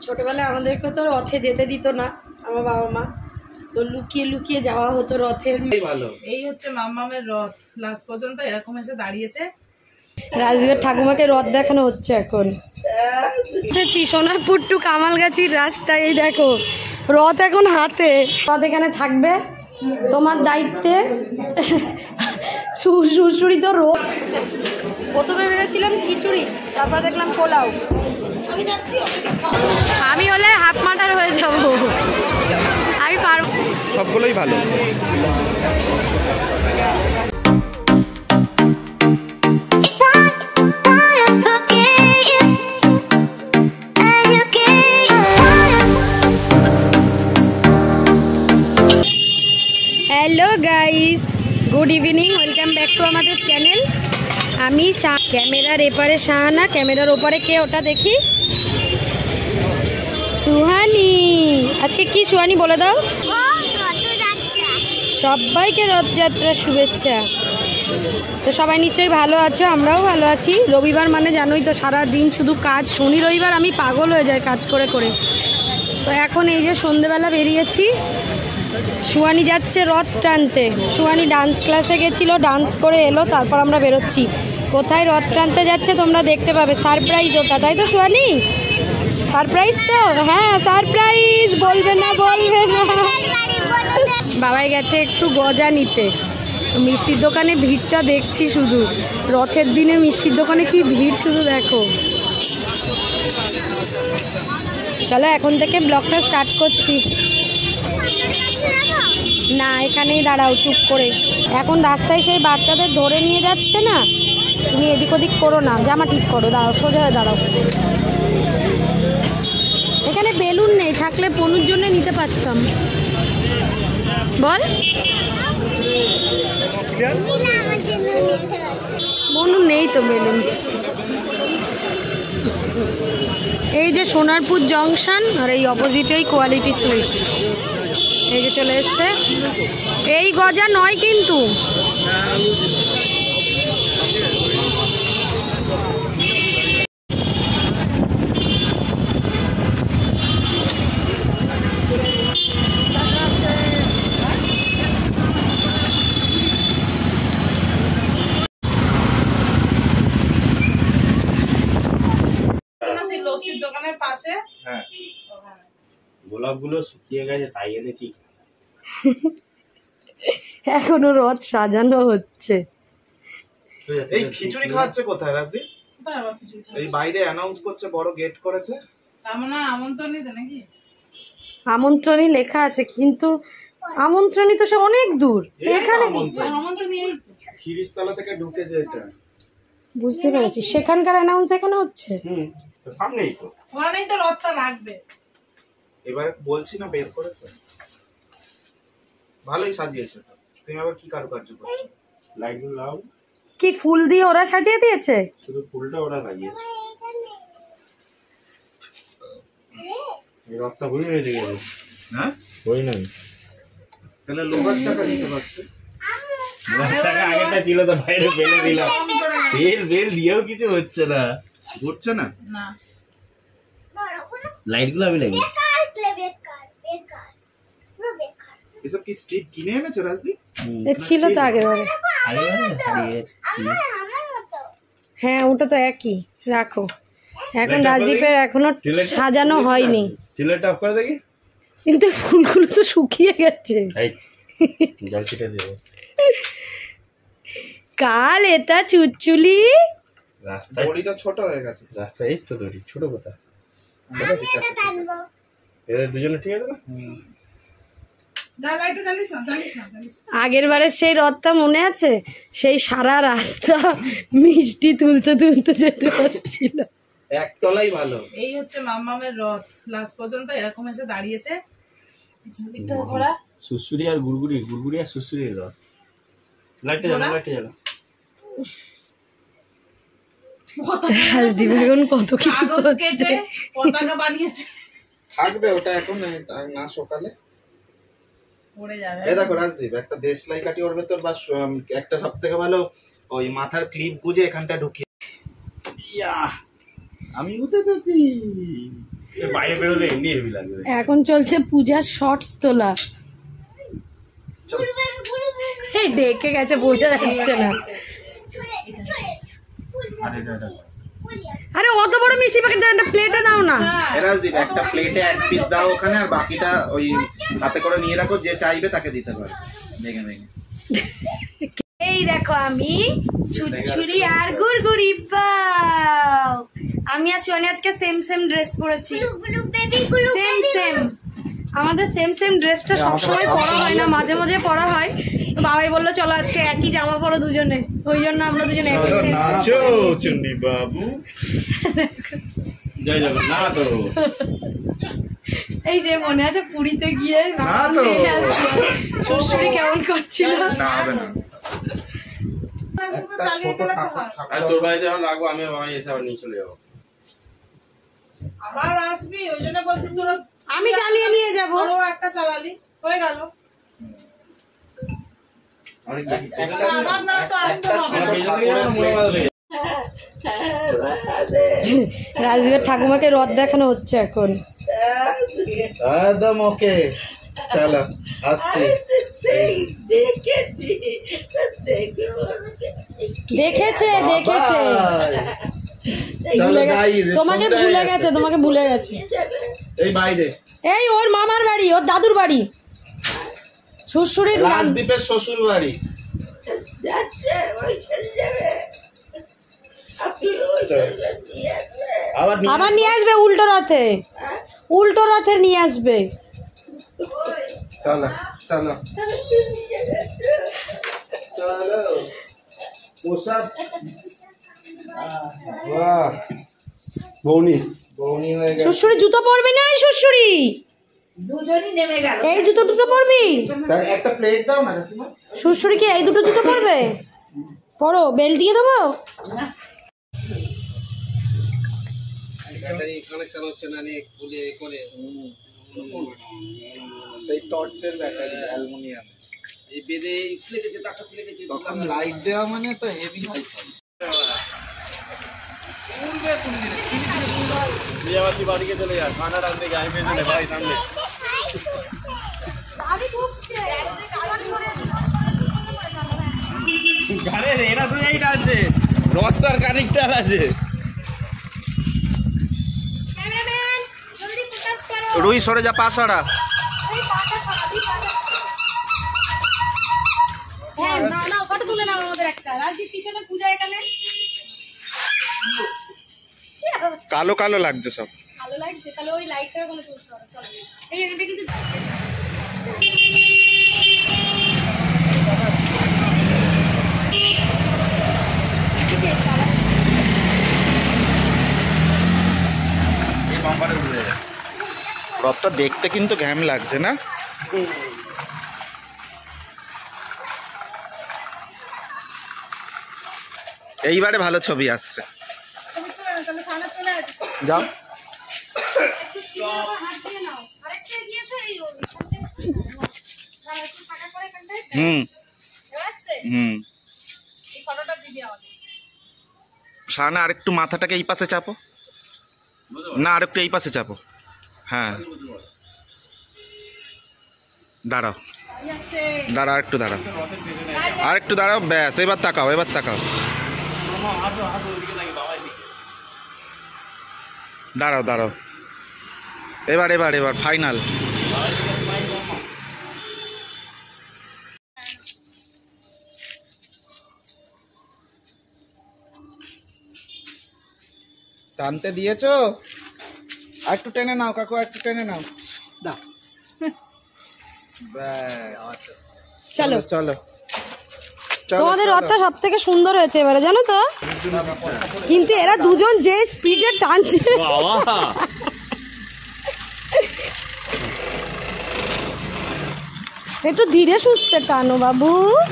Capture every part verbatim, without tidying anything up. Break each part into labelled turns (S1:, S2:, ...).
S1: ছোটবেলায় আমাদেরকে তো রথে যেতে দিত না আমার বাবা মা, তো লুকিয়ে লুকিয়ে যাওয়া হতো রথের।
S2: ভালো, এই হচ্ছে মাম্মামের রথ, লাস্ট পর্যন্ত এরকম এসে দাঁড়িয়েছে।
S1: রাজদীপের ঠাকুমাকে রথ দেখানো হচ্ছে এখন। সোনারপুর টু কামালগাছির রাস্তায় এই দেখো রথ এখন হাতে, রথ এখানে থাকবে তোমার দায়িত্বে। শ্বশুরি তো রোদ, প্রথমে ভেবেছিলাম খিচুড়ি, তারপর দেখলাম পোলাও। আমি হলে হাফ মাটার হয়ে যাবো, আমি পারবো।
S3: সবগুলোই ভালো।
S1: Hello guys, good evening, welcome back to আমাদের চ্যানেল। আমি ক্যামেরার এপারে শাহানা, ক্যামেরার ওপারে কে ওটা দেখি? সুহানি। আজকে কি সুহানি বলে দাও? সবাইকে রথযাত্রার শুভেচ্ছা। তো সবাই নিশ্চয়ই ভালো আছো, আমরাও ভালো আছি। রবিবার মানে জানোই তো সারা দিন শুধু কাজ, শনি রবিবার আমি পাগল হয়ে যাই কাজ করে করে। তো এখন এই যে সন্ধেবেলা বেরিয়েছি, সুহানি যাচ্ছে রথ টানতে। সুহানি ডান্স ক্লাসে গেছিলো, ডান্স করে এলো, তারপর আমরা বেরোচ্ছি। কোথায় রথ টানতে যাচ্ছে তোমরা দেখতে পাবে, সারপ্রাইজ ওটা, তাই তো সুহানি? সারপ্রাইজ তো? হ্যাঁ সারপ্রাইজ, বলবে না বলবে না। বাবাই গেছে একটু গজা নিতে। মিষ্টির দোকানে ভিড়টা দেখছি শুধু, রথের দিনে মিষ্টির দোকানে কি ভিড় শুধু দেখো। চলো এখন থেকে ব্লগটা স্টার্ট করছি। না এখানেই দাঁড়াও চুপ করে। এখন রাস্তায় সেই বাচ্চাদের ধরে নিয়ে যাচ্ছে না, তুমি এদিক ওদিক করো না, জামা ঠিক করো, দাঁড়াও সোজা হয়ে দাঁড়াও। এখানে বেলুন নেই, থাকলে পনুর জন্য নিতে পারতাম। বল বনু, নেই তো বেলুন। এই যে সোনারপুর জংশন, আর এই অপোজিটেই কোয়ালিটি সুইটস। এই যে চলে এসছে, এই গজা নয় কিন্তু।
S2: লস্যির দোকানের পাশে।
S3: হ্যাঁ, গোলাপগুলো শুকিয়ে গেছে তাই এনেছি।
S1: এখনো রথ সাজানো হচ্ছে।
S3: এই খিচুড়ি খাওয়াচ্ছে কোথায় রাজদীপ? এই বাইরে অ্যানাউন্স করছে, বড় গেট করেছে।
S2: তার মানে আমন্ত্রণই তো নাকি?
S1: আমন্ত্রণই লেখা আছে, কিন্তু আমন্ত্রণই তো সে অনেক দূর। এখানে
S3: খিরিশতলা থেকে ঢুকেছে এটা,
S1: বুঝতে পেরেছি। সেখানকার অ্যানাউন্স এখানে হচ্ছে।
S3: হুম, সামনেই তো,
S2: ওখানেই তো রথটা লাগবে।
S3: এবারে বলছি না বের করেছে, ভালোই সাজিয়েছে। তুমি আবার কি কারুকার্য করছো? লাইটগুলো লাও।
S1: কি ফুল দিয়ে ওরা সাজিয়ে দিয়েছে?
S3: শুধু ফুলটা ওরা লাগিয়েছে। এই রথটা হয়ে রয়েছে গেছে। হ্যাঁ হই নাই, তাহলে লোহার চাকা নিতে পারছে। লোহার চাকা আগেটা ছিল তো বাইরে ফেলে দিলাম। বেল বেল দিয়েও কিছু হচ্ছে না, ঘুরছে না।
S2: না
S3: লাইটগুলো আমি লাগি। এসব কি স্ট্রিট কিনে এনেছো রাজদীপ?
S1: ছিল তো আগেরবারে। হ্যাঁ ওটা তো একই, রাখো। এখন রাজদীপের এখনো সাজানো হয়নি।
S3: চুলাটা অফ করে দেখি।
S1: কিন্তু ফুলগুলো তো শুকিয়ে গেছে।
S3: জল ছিটে দেবো।
S1: কাল এটা চুচুলি
S3: রাস্তা বড়িটা ছোট হয়ে গেছে। রাস্তা এই তো দড়ি ছোট কথা। এদের দুজনে ঠিক আছে না?
S1: আগের বারের সেই রথটা মনে আছে? সেই সারা রাস্তা মিষ্টি তুলতে তুলতে যেতে হচ্ছিল।
S3: একতলাই ভালো।
S2: এই হচ্ছে মাম্মামের রথ, লাস্ট পর্যন্ত এরকম এসে দাঁড়িয়েছে। ওরা
S3: সুসুরি আর গুড়গুড়ি, গুড়গুড়ি আর সুসুরির রথ। লাইটে জ্বালা, লাইটে জ্বালা।
S1: রাজদীপ এখন কত কিছু
S2: কেটে পতাকা বানিয়েছে।
S3: থাকবে ওটা এখন না, সকালে
S2: পড়ে যাবে।
S3: এই দেখো রাজদীপ, একটা দেশলাই কাটি ওর ভেতর, বা একটা সব থেকে ভালো ওই মাথার ক্লিপ গুজে এখানটা ঢুকিয়ে। ইয়া আমি উঠে যেতে বাইরে বেরোলে এমনি হেভি লাগবে।
S1: এখন চলছে পূজার শর্টস তোলা। এই ডেকে গেছে, বোঝা যাচ্ছে না। আরে অত বড় মিষ্টি প্যাকেট দাও, একটা প্লেটে দাও না।
S4: রাজদীপ একটা প্লেটে এক পিস দাও ওখানে, আর বাকিটা ওই হাতে করে নিয়ে রাখো, যে চাইবে তাকে দিতে পারে। ভেঙে ভেঙে
S1: এই দেখো আমি ছুটছুরি আর গুড়গুড়ি পাও। আমি আর সোনি আজকে সেম সেম ড্রেস পরেছি, সেম সেম। আমাদের সেম সেম ড্রেসটা সবসময় পরা হয় না, মাঝে মাঝে পরা হয়। তো বাবাই বললো চলো আজকে একই জামা পরো দুজনে, ওই জন্য আমরা দুজনে একই সেম
S3: নাচো চন্ডী বাবু, জয় জগন্নাথ।
S1: এই যে মনে আছে পুরীতে গিয়ে শ্বশুরি কেমন করছিল।
S3: তোর বাড়িতে যখন রাখবো আমি বাবাই এসে আবার নিয়ে চলে যাবো।
S2: আবার আসবি, ওই জন্য বলছি তোরা।
S1: আমি চালিয়ে নিয়ে যাবো।
S2: একটা চালালি হয়ে গেল। আবার না তো আসতে হবে।
S1: রাজদীপের ঠাকুমাকে রথ দেখানো হচ্ছে এখন।
S4: একদম ওকে, চলো আসছি।
S1: দেখেছে দেখেছে তোমাকে ভুলে গেছে, তোমাকে ভুলে গেছে।
S4: এই বাইরে,
S1: এই ওর মামার বাড়ি, ওর দাদুর বাড়ি, শ্বশুরের
S4: রাজদীপের শ্বশুর বাড়ি।
S1: আবার নিয়ে আসবে উল্টো রথে, উল্টো রথে নিয়ে আসবে।
S4: চলো চলো চলো। প্রসাদ, বাহ
S3: বৌনি
S4: বৌনি হয়ে গেছে।
S1: শ্বশুরি জুতো পরবি না? এই শ্বশুরি
S2: দুজনই নেমে গেল।
S1: এই জুতো দুটো পরবি?
S4: একটা প্লেট দাও না।
S1: শ্বশুরি কি এই দুটো জুতো পরবে? পরো, বেল দিয়ে দেবো।
S4: সেই টর্চের ব্যাটারি অ্যালুমিনিয়াম, এই বেদে খুলে গেছে, তারটা খুলে গেছে। তখন লাইট দেওয়া মানে তো হেভি হয়।
S3: বিয়াবাতি বাড়িকে চলে যা, খানা রাঁধতে গায়ে পেছনে ভাই সামনে। গাড়ি এরা তো এইটা আছে, রথটার কানেক্টার আছে।
S4: রুই সরে যা, পা সরা।
S1: হ্যাঁ না না, ফটো তুলে নাও আমাদের একটা। রাজদীপ পিছনে পূজা, এখানে
S4: কালো কালো লাগছে সব।
S1: ভালো লাগছে, তাহলে ওই লাইটটা ওখানে চলতে হবে। চলো এই একটা কিন্তু
S4: রথটা দেখতে কিন্তু ঘ্যাম লাগছে না? এইবারে ভালো ছবি আসছে। যাও হুম হুম শাহানা, আরেকটু মাথাটাকে এই পাশে চাপো না, আরেকটু এই পাশে চাপো। হ্যাঁ দাঁড়াও দাঁড়াও, একটু দাঁড়াও, আর একটু দাঁড়াও, ব্যাস। এবার তাকাও, এবার তাকাও, দাঁড়াও দাঁড়াও। এবার এবার এবার ফাইনাল। টানতে দিয়েছো? আর একটু টেনে নাও কাকু, একটু টেনে নাও।
S1: চলো
S4: চলো।
S1: তোমাদের রথটা সব থেকে সুন্দর হয়েছে এবারে, জানো তো। কিন্তু এরা দুজন যে স্পিডে টানছে, একটু ধীরে সুস্থে টানো বাবু।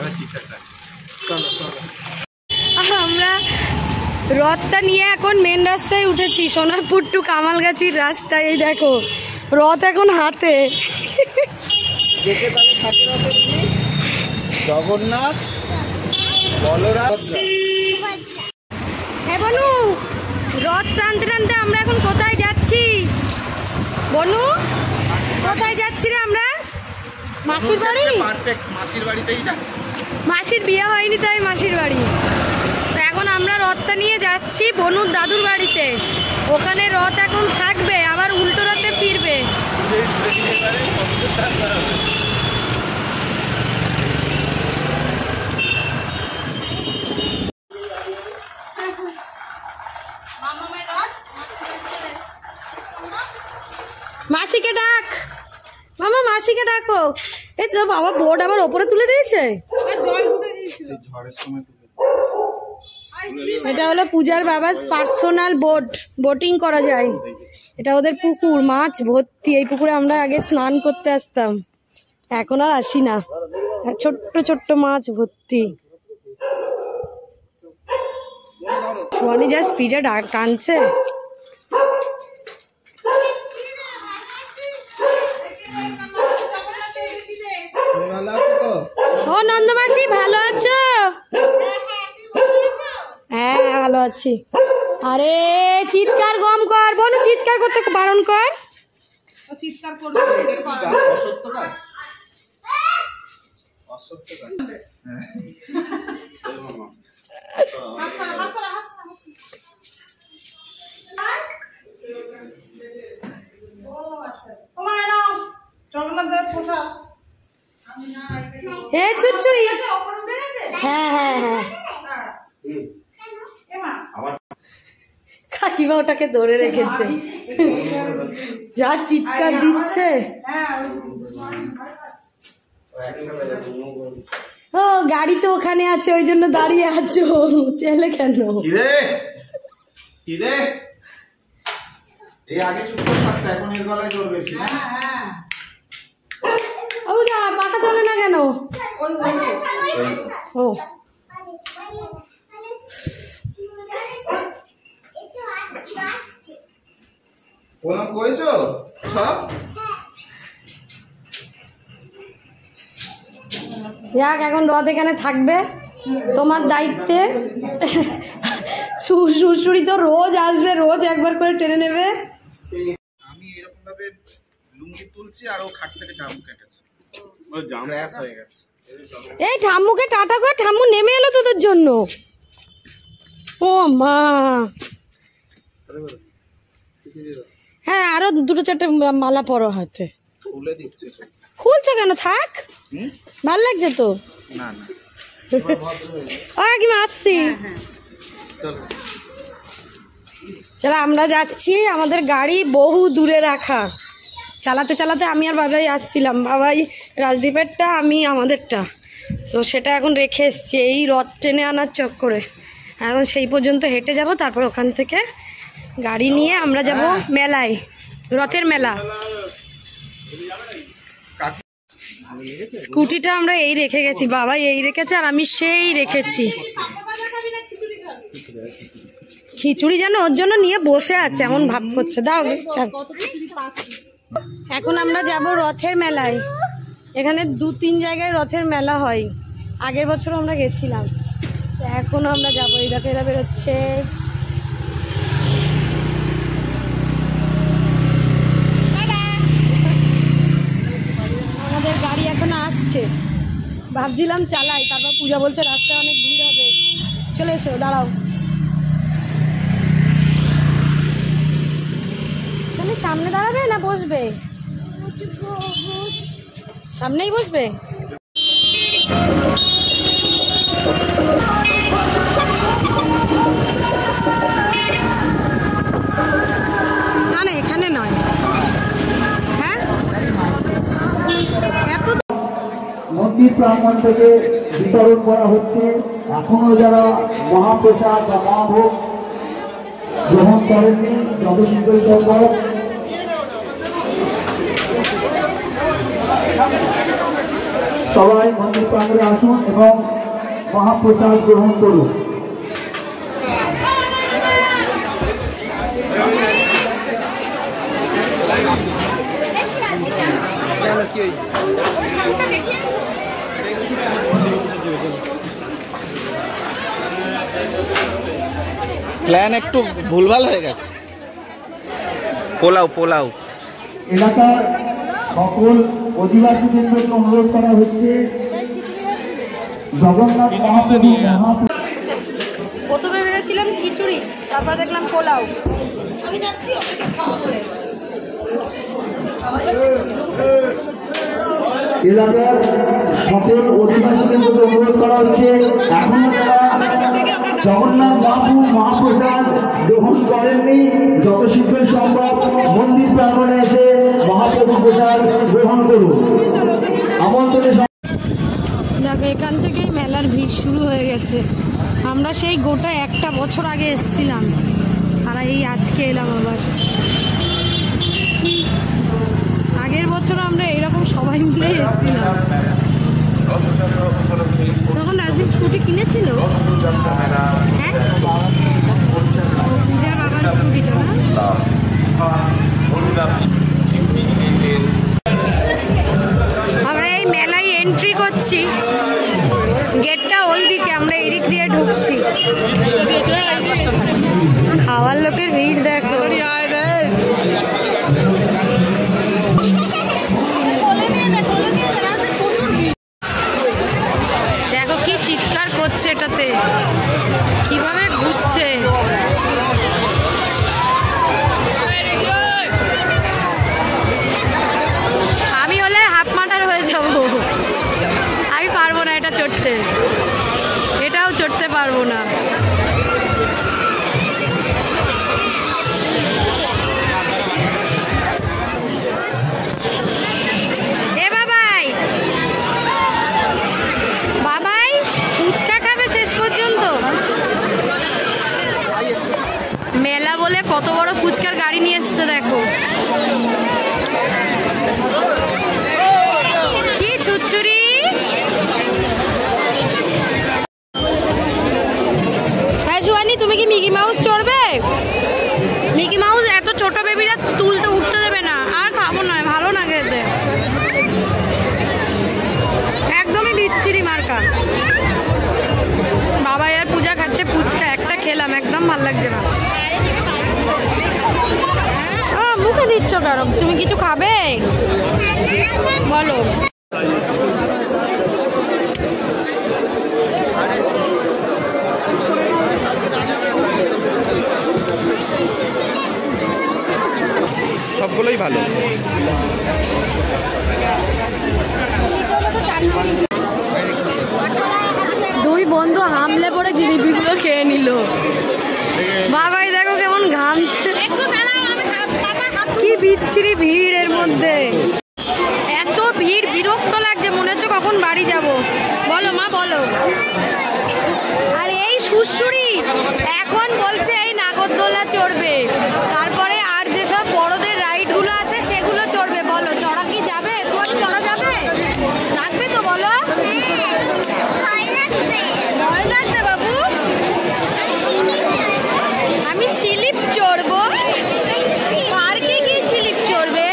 S1: আমরা রথটা নিয়ে এখন মেন রাস্তায় উঠেছি, সোনারপুর টু কামালগাছির রাস্তায়। এই দেখো রথ এখন হাতে।
S4: জগন্নাথ বলরাম।
S1: হ্যাঁ বলু, রথ টানতে টানতে আমরা এখন কোথায় যাচ্ছি? মাসির বাড়ি
S4: পারফেক্ট মাসির বাড়িতেই যাচ্ছি।
S1: মাসির বিয়ে হয়নি তাই মাসির বাড়ি। তো এখন আমরা রথটা নিয়ে যাচ্ছি বনুর দাদুর বাড়িতে। ওখানে রথ এখন থাকবে, আবার উল্টো রথে ফিরবে। মাসিকে ডাক, মামা মাসিকে ডাকো। এই তো বাবা বোর্ড আবার ওপরে তুলে দিয়েছে। এটা হলো পূজার বাবার পার্সোনাল বোট, বোটিং করা যায়। এটা ওদের পুকুর, মাছ ভর্তি। এই পুকুরে আমরা আগে স্নান করতে আসতাম, এখন আর আসি না। ছোট্ট ছোট্ট মাছ ভর্তি। সোয়ানি যা স্পিডে টানছে। ও নন্দমাসি ভালো আছো? হ্যাঁ ভালো আছি। আরে চিৎকার কম কর বনু, চিৎকার করতে বারণ কর।
S2: চিৎকার করবে
S4: অসত্য কাজ, অসত্য কাজ।
S1: হে চুচুই, হ্যাঁ হ্যাঁ হ্যাঁ কাকিমা ওটাকে ধরে রেখেছে, যা চিৎকার দিচ্ছে। ও গাড়ি তো ওখানে আছে, ওই জন্য দাঁড়িয়ে আছো। চেলে কেন?
S4: এই আগে চুপ করে থাকতে, এখন এর গলায় জোর বেশি না?
S1: ও যা পাখা চলে না কেন? ও
S4: ওলা কইছো সব?
S1: যাক এখন রথ এখানে থাকবে তোমার দায়িত্বে। শ্বশুরি তো রোজ আসবে, রোজ একবার করে টেনে নেবে।
S4: আমি এরকম ভাবে লুঙ্গি তুলছি আর ও খাট থেকে জাম কেটেছে, ও জাম র্যাশ হয়ে গেছে।
S1: এই ঠাম্মুকে টাটা কর, ঠাম্মু নেমে এলো তোদের জন্য। ও মা, হ্যাঁ আরো দুটো চারটে মালা পরো হাতে।
S4: খুলে দিচ্ছে,
S1: খুলছো কেন? থাক, ভাল লাগছে তো।
S4: না না
S1: কি আসছি। চলো আমরা যাচ্ছি, আমাদের গাড়ি বহু দূরে রাখা। চালাতে চালাতে আমি আর বাবাই আসছিলাম, বাবাই রাজদীপেরটা, আমি আমাদেরটা। তো সেটা এখন রেখে এসছি এই রথ টেনে আনার চক্করে। এখন সেই পর্যন্ত হেঁটে যাব, তারপর ওখান থেকে গাড়ি নিয়ে আমরা যাব মেলায়, রথের মেলা। স্কুটিটা আমরা এই রেখে গেছি, বাবা এই রেখেছে আর আমি সেই রেখেছি। খিচুড়ি যেন ওর জন্য নিয়ে বসে আছে, এমন ভাব করছে। দাও, এখন আমরা যাব রথের মেলায়। এখানে দু তিন জায়গায় রথের মেলা হয়, আগের বছর আমরা গেছিলাম। এখন আমরা যাবো, এই দেখো এরা বেরোচ্ছে। আমাদের গাড়ি এখন আসছে, ভাবছিলাম চালাই, তারপর পূজা বলছে রাস্তায় অনেক ভিড় হবে। চলে এসো, দাঁড়াও। সামনে দাঁড়াবে না বসবে? সামনেই বসবে। না না এখানে নয়। হ্যাঁ এত
S5: মন্দির প্রাঙ্গণ থেকে বিতরণ করা হচ্ছে। এখনো যারা মহাপ্রসাদ বা মহাভোগ গ্রহণ করেননি, যত শীঘ্র সম্ভব সবাই মন্দির প্রাঙ্গণে আসুন এবং মহাপ্রসাদ গ্রহণ করুন।
S4: প্ল্যান একটু ভুলভাল হয়ে গেছে। পোলাও পোলাও
S5: এলাকার সকল অধিবাসীদের জন্য অনুরোধ করা হচ্ছে জগন্নাথ মহাপ্রভু মহাপ্রভু
S1: প্রথমে ভেবেছিলাম খিচুড়ি, তারপর দেখলাম পোলাও।
S5: এলাকার সকল অধিবাসীদের জন্য অনুরোধ করা হচ্ছে এখনো যারা জগন্নাথ মহাপ্রভু মহাপ্রসাদ গ্রহণ করেননি যত শীঘ্রই সম্ভব মন্দির প্রাঙ্গণে এসে মহাপ্রভু প্রসাদ গ্রহণ করুন। আমন্ত্রণে
S1: দেখো এখান থেকেই মেলার ভিড় শুরু হয়ে গেছে। আমরা সেই গোটা একটা বছর আগে এসেছিলাম আর এই আজকে এলাম আবার। আগের বছর আমরা এরকম সবাই মিলে এসেছিলাম। তখন রাজীব স্কুটি কিনেছিল, হ্যাঁ পূজার বাবার স্কুটিটা না। আমরা এই মেলায় এন্ট্রি করছি, গেটটা ওই দিকে, আমরা এদিক দিয়ে ঢুকছি। খাওয়ার লোকের ভিড় দেখো। দেখো কি চিৎকার করছে এটাতে, কিভাবে ঘুরছে। আমি হলে হাফ মাটার হয়ে যাব, আমি পারবো না এটা চড়তে, এটাও চড়তে পারবো না। এ বাবাই বাবাই ফুচকা খাবে শেষ পর্যন্ত। মেলা বলে কত বড় ফুচকার গাড়ি নিয়ে এসছে দেখো। কি ছুটছুরি। হ্যাঁ জুয়ানি, তুমি কি মিকি মাউস চড়বে? মিকি মাউস এত ছোট বেবিরা তুলতে উঠতে দেবে না। আর খাবো না, ভালো না খেতে, একদমই বিচ্ছিরি মার্কা। বাবা আর পূজা খাচ্ছে ফুচকা, একটা খেলাম, একদম ভাল লাগছে না। মুখে দিচ্ছ কেন? তুমি কিছু খাবে বলো।
S4: সবগুলোই ভালো।
S1: দুই বন্ধু হামলে পড়ে জিলিপিগুলো খেয়ে নিল। বাবাই দেখো কেমন ঘামছে, কি বিচ্ছিরি ভিড় এর মধ্যে। এত ভিড়, বিরক্ত লাগছে, মনে হচ্ছে কখন বাড়ি যাব। বলো মা বলো। আর এই সুশুরি এখন বলছে এই নাগরদোলা চড়বে, তারপরে আর যেসব বড়দের রাইডগুলো আছে সেগুলো চড়বে। বলো চড়া কি যাবে? চড়া যাবে? লাগবে তো বলো। ভয় লাগবে বাবু? আমি স্লিপ চড়বো। পার্কে গিয়ে স্লিপ চড়বে?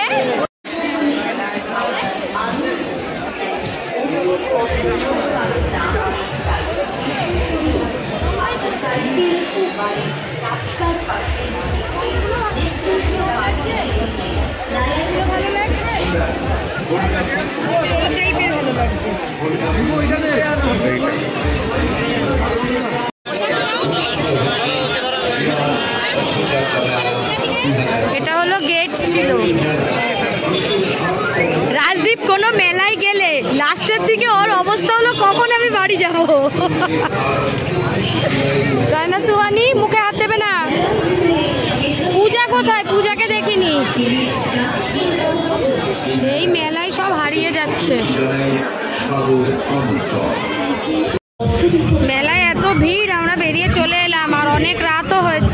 S1: এটা হলো গেট ছিল। রাজদীপ কোনো মেলায় গেলে লাস্টের দিকে ওর অবস্থা হলো কখন আমি বাড়ি যাব। তাই না সুহানি? মুখে হাত দেবে না। পূজা কোথায়? পূজাকে দেখিনি। এই মেলায় সব হারিয়ে যাচ্ছে। মেলায় এত ভিড়, আমরা বেরিয়ে চলে এলাম আর অনেক রাতও হয়েছে।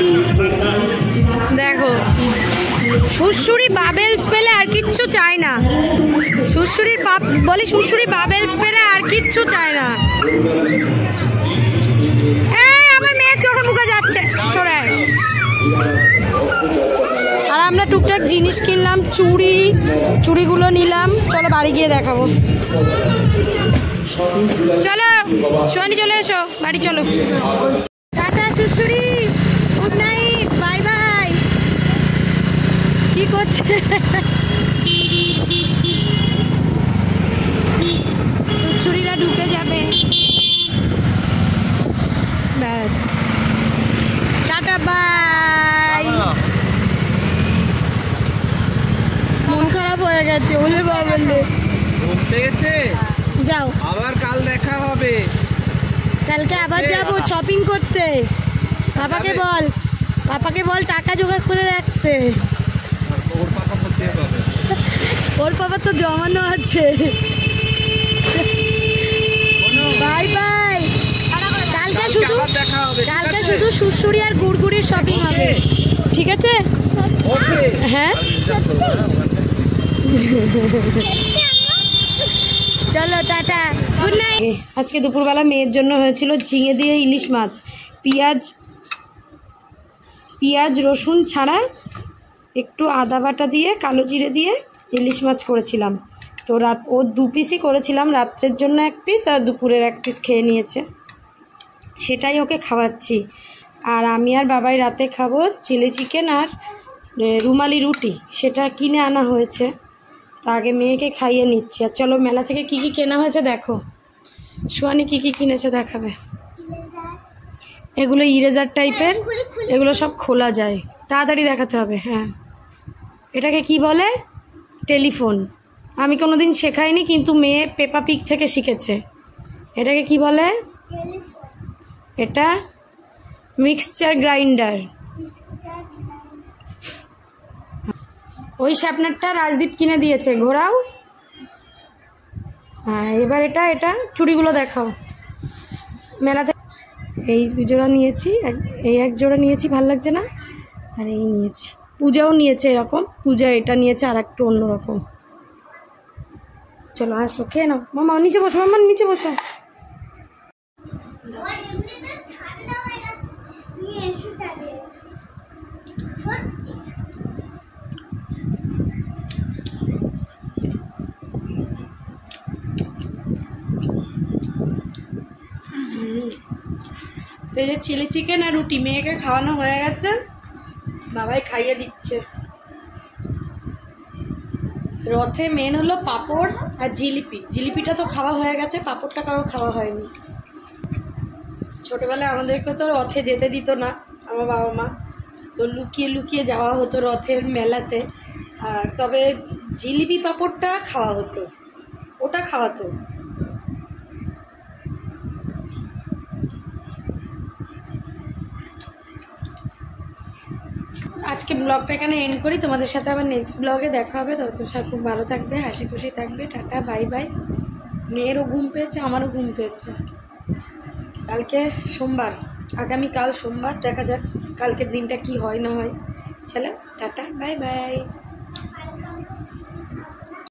S1: দেখো সুশুরি বাবেলস পেলে আর কিচ্ছু চাই না। সুশুরির বাপ বলি সুশুরি বাবেলস পেলে আর কিচ্ছু চায় না। এই আমার মেয়ের চোখে মুখে যাচ্ছে, সরে। আর আমরা টুকটাক জিনিস কিনলাম, চুড়ি চুড়িগুলো নিলাম। চলো বাড়ি গিয়ে দেখাবো। চলো সোয়ানি চলে এসো, বাড়ি চলো। টাটা সুশুরি, গুড নাইট, বাই বাই। কি করছে? ছুটছুড়িরা ঢুকে যাবে। ব্যাস, টাটা বাই। মন খারাপ হয়ে গেছে বলে বাবলে
S4: ঘুম পেয়েছে।
S1: যাও,
S4: আবার কাল দেখা হবে।
S1: কালকে আবার যাবো শপিং করতে। পাপাকে বল, পাপাকে বল টাকা জোগাড় করে রাখতে।
S4: ওর পাপা করতে হবে।
S1: ওর পাপা তো জমানো আছে। Bye bye. কালকে শুধু
S4: দেখা হবে।
S1: কালকে শুধু সুরসুরি আর গুড়গুড়ির শপিং হবে, ঠিক আছে?
S4: ওকে।
S1: হ্যাঁ চলো টাটা, গুড নাইট। আজকে দুপুরবেলা মেয়ের জন্য হয়েছিল ঝিঙে দিয়ে ইলিশ মাছ, পেঁয়াজ পেঁয়াজ রসুন ছাড়া একটু আদা বাটা দিয়ে কালো জিরে দিয়ে ইলিশ মাছ করেছিলাম। তো রাত ও দু পিসই করেছিলাম, রাত্রের জন্য এক পিস আর দুপুরের এক পিস খেয়ে নিয়েছে, সেটাই ওকে খাওয়াচ্ছি। আর আমি আর বাবাই রাতে খাবো চিলি চিকেন আর রুমালি রুটি, সেটা কিনে আনা হয়েছে। তা আগে মেয়েকে খাইয়ে নিচ্ছি। আর চলো মেলা থেকে কি কি কেনা হয়েছে দেখো। সোয়ানি কি কি কিনেছে দেখাবে। এগুলো ইরেজার টাইপের, এগুলো সব খোলা যায়, তাড়াতাড়ি দেখাতে হবে। হ্যাঁ, এটাকে কি বলে? টেলিফোন। আমি কোনো দিন শেখাইনি, কিন্তু মেয়ে পেপা পিগ থেকে শিখেছে। এটাকে কি বলে? এটা মিক্সচার গ্রাইন্ডার। ওই শার্পনারটা রাজদীপ কিনে দিয়েছে, ঘোরাও। হ্যাঁ, এবার এটা এটা চুড়িগুলো দেখাও। মেলাতে এই দুজোড়া নিয়েছি, এই এক জোড়া নিয়েছি, ভাল লাগছে না? আর এই নিয়েছি, পূজাও নিয়েছে এরকম, পূজা এটা নিয়েছে আর একটু অন্যরকম। চলো আসো, খেয়ে নাও। মামা নিচে বসো, মামা নিচে বসো। তো এই যে চিলি চিকেন আর রুটি মেয়েকে খাওয়ানো হয়ে গেছে, বাবাই খাইয়ে দিচ্ছে। রথে মেন হলো পাঁপড় আর জিলিপি। জিলিপিটা তো খাওয়া হয়ে গেছে, পাঁপড়টা কারোর খাওয়া হয়নি। ছোটোবেলায় আমাদেরকে তো রথে যেতে দিত না আমার বাবা মা, তো লুকিয়ে লুকিয়ে যাওয়া হতো রথের মেলাতে। আর তবে জিলিপি পাঁপড়টা খাওয়া হতো, ওটা খাওয়াতো। আজকে ব্লগটা এখানে এন্ড করি, তোমাদের সাথে আবার নেক্সট ব্লগে দেখা হবে। ততক্ষণ সবাই খুব ভালো থাকবে, হাসি খুশি থাকবে। Tata bye bye. মেয়েরও ঘুম পেয়েছে, আমারও ঘুম পেয়েছে। কালকে সোমবার, আগামীকাল সোমবার, দেখা যাক কালকের দিনটা কি হয় না হয়। চলো টাটা বাই বাই।